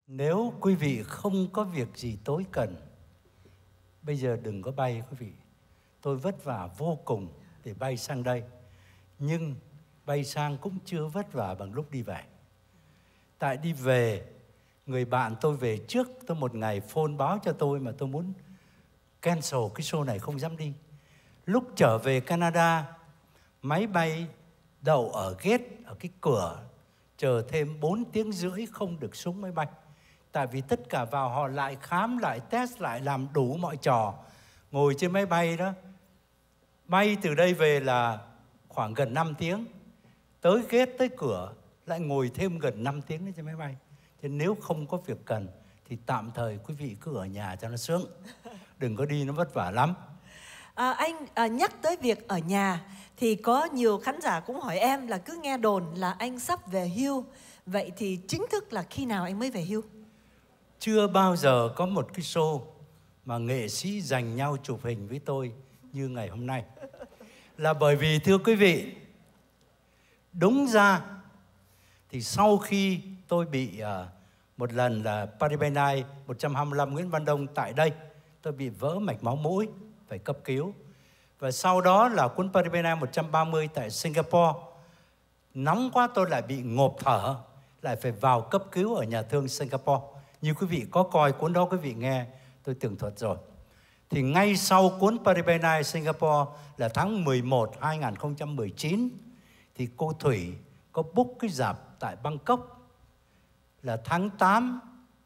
Nếu quý vị không có việc gì tối cần, bây giờ đừng có bay quý vị. Tôi vất vả vô cùng để bay sang đây, nhưng bay sang cũng chưa vất vả bằng lúc đi về. Tại đi về, người bạn tôi về trước tôi một ngày phone báo cho tôi mà tôi muốn cancel cái show này, không dám đi. Lúc trở về Canada, máy bay đậu ở gate, ở cái cửa, chờ thêm 4 tiếng rưỡi không được xuống máy bay. Tại vì tất cả vào họ lại khám, lại test, lại làm đủ mọi trò. Ngồi trên máy bay đó, bay từ đây về là khoảng gần 5 tiếng. Tới gate, tới cửa, lại ngồi thêm gần 5 tiếng trên máy bay. Cho nên nếu không có việc cần thì tạm thời quý vị cứ ở nhà cho nó sướng. Đừng có đi, nó vất vả lắm. Anh nhắc tới việc ở nhà thì có nhiều khán giả cũng hỏi em là cứ nghe đồn là anh sắp về hưu. Vậy thì chính thức là khi nào anh mới về hưu? Chưa bao giờ có một cái show mà nghệ sĩ giành nhau chụp hình với tôi như ngày hôm nay. Là bởi vì thưa quý vị, đúng ra thì sau khi tôi bị một lần là Paris by Night 125 Nguyễn Văn Đông tại đây, tôi bị vỡ mạch máu mũi, phải cấp cứu. Và sau đó là cuốn Paris by Night 130 tại Singapore. Nóng quá tôi lại bị ngộp thở, lại phải vào cấp cứu ở nhà thương Singapore. Như quý vị có coi cuốn đó, quý vị nghe tôi tường thuật rồi. Thì ngay sau cuốn Paris by Night Singapore là tháng 11 2019 thì cô Thủy có book cái rạp tại Bangkok là tháng 8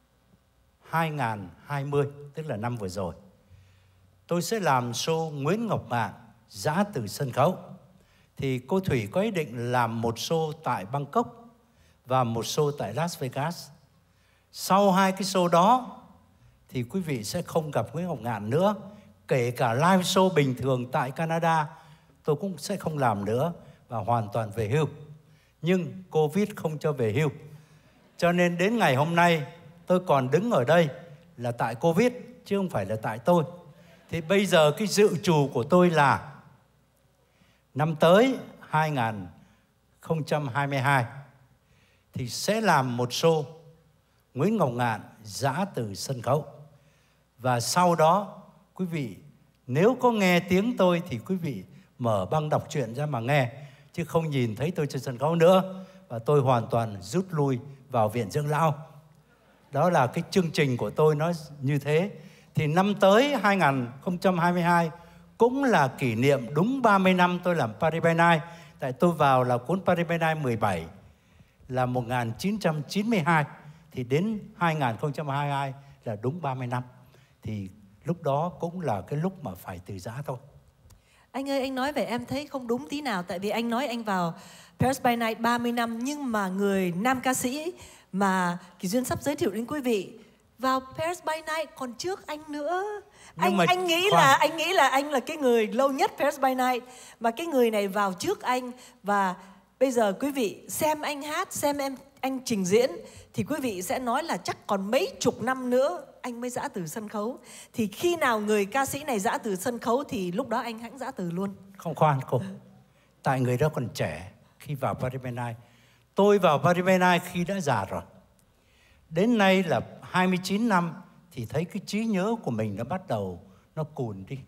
2020, tức là năm vừa rồi. Tôi sẽ làm show Nguyễn Ngọc Ngạn giã từ sân khấu. Thì cô Thủy có ý định làm một show tại Bangkok và một show tại Las Vegas. Sau hai cái show đó thì quý vị sẽ không gặp Nguyễn Ngọc Ngạn nữa. Kể cả live show bình thường tại Canada tôi cũng sẽ không làm nữa và hoàn toàn về hưu. Nhưng Covid không cho về hưu. Cho nên đến ngày hôm nay tôi còn đứng ở đây là tại Covid chứ không phải là tại tôi. Thì bây giờ cái dự trù của tôi là năm tới 2022 thì sẽ làm một show Nguyễn Ngọc Ngạn giã từ sân khấu. Và sau đó quý vị nếu có nghe tiếng tôi thì quý vị mở băng đọc truyện ra mà nghe, chứ không nhìn thấy tôi trên sân khấu nữa. Và tôi hoàn toàn rút lui vào viện dưỡng lão. Đó là cái chương trình của tôi nó như thế. Thì năm tới 2022 cũng là kỷ niệm đúng 30 năm tôi làm Paris by Night. Tại tôi vào là cuốn Paris by Night 17 là 1992. Thì đến 2022 là đúng 30 năm. Thì lúc đó cũng là cái lúc mà phải từ giã thôi. Anh ơi, anh nói về em thấy không đúng tí nào. Tại vì anh nói anh vào Paris by Night 30 năm. Nhưng mà người nam ca sĩ mà Kỳ Duyên sắp giới thiệu đến quý vị vào Paris by Night còn trước anh nữa. Anh nghĩ là anh là cái người lâu nhất Paris by Night. Mà cái người này vào trước anh. Và bây giờ quý vị xem anh hát, xem anh trình diễn thì quý vị sẽ nói là chắc còn mấy chục năm nữa anh mới giã từ sân khấu. Thì khi nào người ca sĩ này giã từ sân khấu thì lúc đó anh hãng giã từ luôn. Không, khoan cô. Tại người đó còn trẻ khi vào Paris by Night. Tôi vào Paris by Night khi đã già rồi. Đến nay là 29 năm thì thấy cái trí nhớ của mình nó bắt đầu nó cùn đi.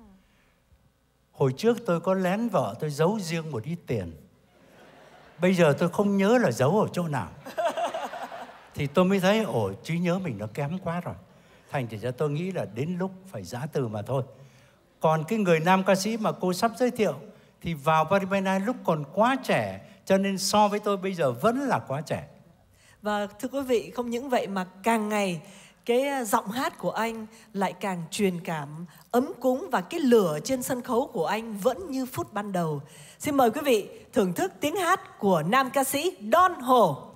Hồi trước tôi có lén vợ tôi giấu riêng một ít tiền. Bây giờ tôi không nhớ là giấu ở chỗ nào. Thì tôi mới thấy trí nhớ mình nó kém quá rồi. Thành ra tôi nghĩ là đến lúc phải giã từ mà thôi. Còn cái người nam ca sĩ mà cô sắp giới thiệu thì vào Paris by Night lúc còn quá trẻ, cho nên so với tôi bây giờ vẫn là quá trẻ. Và thưa quý vị, không những vậy mà càng ngày cái giọng hát của anh lại càng truyền cảm, ấm cúng và cái lửa trên sân khấu của anh vẫn như phút ban đầu. Xin mời quý vị thưởng thức tiếng hát của nam ca sĩ Don Hồ.